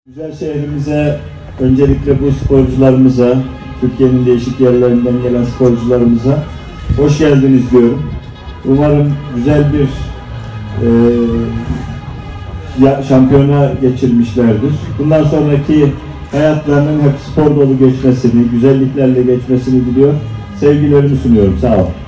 Güzel şehrimize, öncelikle bu sporcularımıza, Türkiye'nin değişik yerlerinden gelen sporcularımıza hoş geldiniz diyorum. Umarım güzel bir şampiyona geçirmişlerdir. Bundan sonraki hayatlarının hep spor dolu geçmesini, güzelliklerle geçmesini diliyor. Sevgilerimi sunuyorum. Sağ olun.